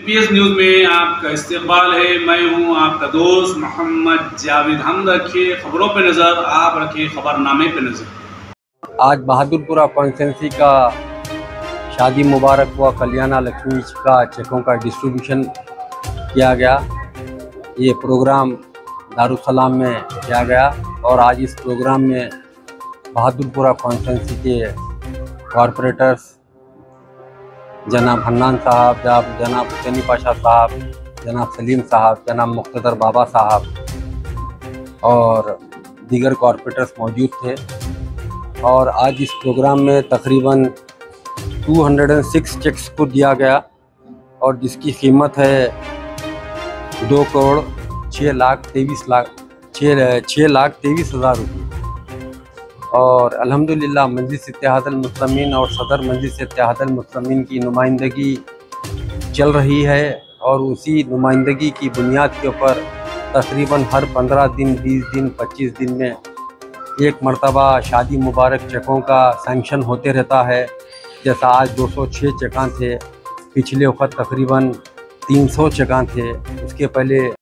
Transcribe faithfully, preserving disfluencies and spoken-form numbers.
PS news में आपका इस्तकबाल है। मैं हूं आपका दोस्त मोहम्मद जावेद। हम रखिए खबरों पे नज़र, आप रखिए खबरनामे पे नज़र। आज बहादुरपुरा कॉन्स्टिट्यूंसी का शादी मुबारक हुआ, कल्याणा लक्ष्मी का चेकों का डिस्ट्रीब्यूशन किया गया। ये प्रोग्राम दारुसलाम में किया गया और आज इस प्रोग्राम में बहादुरपुरा कॉन्स्टिट्यूंसी के कॉरपोरेटर्स जनाब हन्नान साहब, जनाब हुसैनी पाशा साहब, जनाब सलीम साहब, जनाब मुख्तदर बाबा साहब और दीगर कॉरपोरेटर्स मौजूद थे। और आज इस प्रोग्राम में तकरीबन दो सौ छह चेक्स को दिया गया और जिसकी कीमत है दो करोड़ छः लाख तेईस लाख छः छः लाख तेईस हज़ार रुपये। और अल्हम्दुलिल्लाह मजलिस इत्तेहादुल मुस्लिमीन और सदर मजलिस इत्तेहादुल मुस्लिमीन की नुमाइंदगी चल रही है और उसी नुमाइंदगी की बुनियाद के ऊपर तकरीबन हर पंद्रह दिन, बीस दिन, पच्चीस दिन में एक मरतबा शादी मुबारक चेकों का सैंक्शन होते रहता है। जैसा आज दो सौ छः चेकां थे, पिछले वक्त तकरीबन तीन सौ चेकां थे, उसके पहले